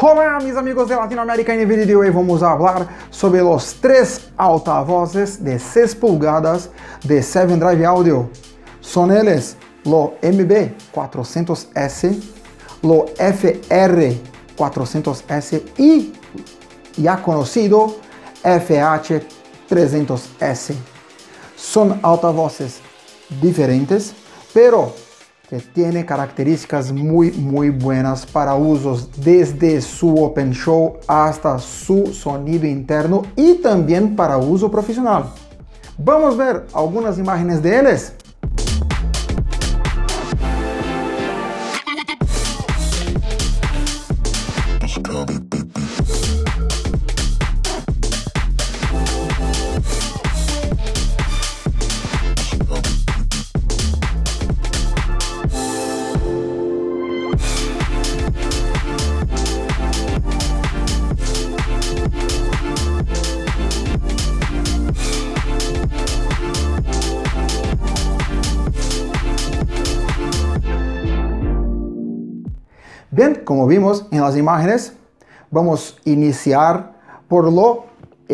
Olá, mis amigos de Latinoamérica. En el video de hoy vamos a hablar sobre los tres altavoces de 6 pulgadas de 7 Drive Audio. Son ellos lo MB400S, lo FR400S y ya conocido FH300S. Son altavoces diferentes, pero que tiene características muy buenas para usos desde su Open Show hasta su sonido interno y también para uso profesional. Vamos a ver algunas imágenes de ellos. Bien, como vimos en las imágenes, vamos a iniciar por lo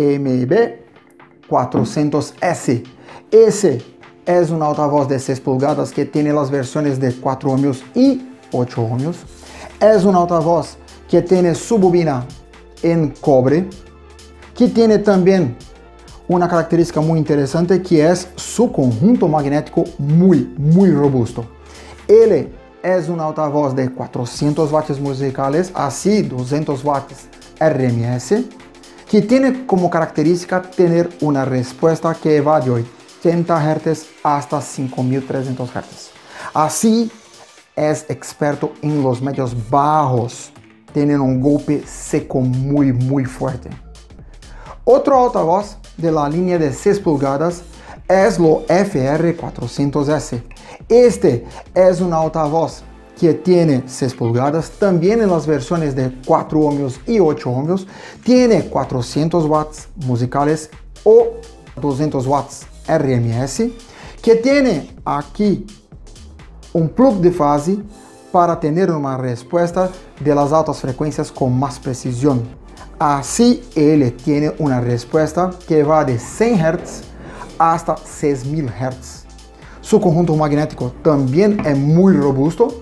MB400S. Ese es un altavoz de 6 pulgadas que tiene las versiones de 4 ohmios y 8 ohmios. Es un altavoz que tiene su bobina en cobre, que tiene también una característica muy interesante que es su conjunto magnético muy robusto. Él es un altavoz de 400 watts musicales, así 200 watts RMS, que tiene como característica tener una respuesta que va de 80 Hz hasta 5300 Hz. Así es experto en los medios bajos, tienen un golpe seco muy fuerte. Otro altavoz de la línea de 6 pulgadas es lo FR400S. Este es un altavoz que tiene 6 pulgadas, también en las versiones de 4 ohmios y 8 ohmios, tiene 400 watts musicales o 200 watts RMS, que tiene aquí un plug de fase para tener una respuesta de las altas frecuencias con más precisión. Así él tiene una respuesta que va de 100 Hz hasta 6000 Hz. Su conjunto magnético también es muy robusto.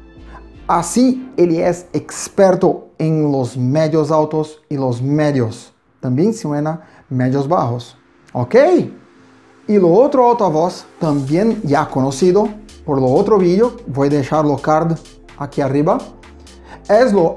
Así él es experto en los medios altos y los medios. También suena medios bajos. ¿Ok? Y lo otro altavoz, también ya conocido por lo otro vídeo, voy a dejar el card aquí arriba, es lo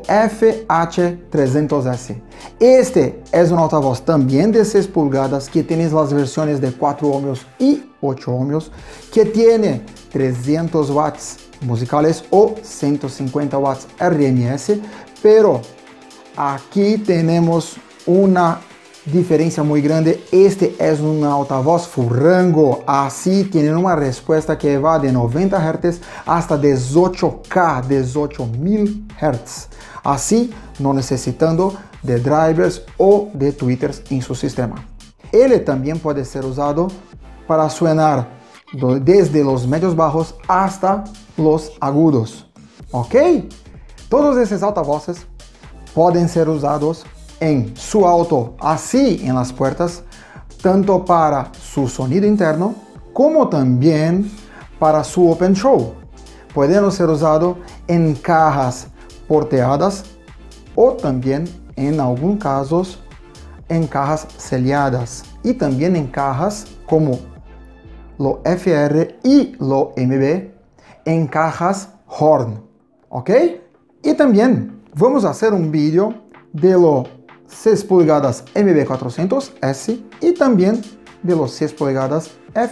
FH300S. Este es un altavoz también de 6 pulgadas que tiene las versiones de 4 ohmios y 8 ohmios, que tiene 300 watts musicales o 150 watts RMS, pero aquí tenemos una diferencia muy grande. Este es un altavoz full rango, así tiene una respuesta que va de 90 Hz hasta 18K, 18.000 Hz, así no necesitando de drivers o de tweeters en su sistema. Él también puede ser usado para sonar desde los medios bajos hasta los agudos. ¿Ok? Todos esos altavoces pueden ser usados en su auto, así en las puertas, tanto para su sonido interno como también para su Open Show. Pueden ser usados en cajas porteadas o también en algunos casos en cajas selladas y también en cajas como lo FR y lo MB en cajas Horn. ¿Ok? Y también vamos a hacer un vídeo de los 6 pulgadas MB400S y también de los 6 pulgadas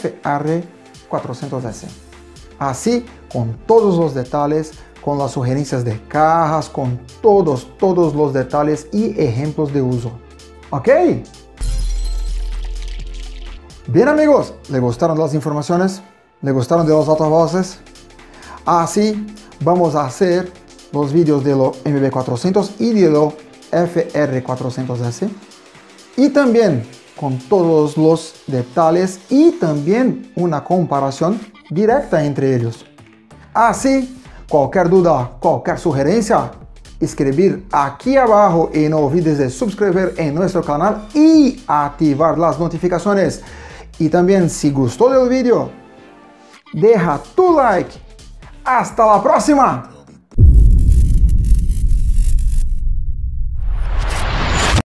FR400S. Así, con todos los detalles, con las sugerencias de cajas, con todos los detalles y ejemplos de uso. ¿Ok? Bien amigos, ¿le gustaron las informaciones? ¿Le gustaron de los altavoces? Así vamos a hacer los vídeos de lo MB400 y de lo FR400S y también con todos los detalles y también una comparación directa entre ellos. Así, cualquier duda, cualquier sugerencia, escribir aquí abajo y no olvides de suscribir en nuestro canal y activar las notificaciones. Y también si gustó del video, deja tu like. Hasta la próxima.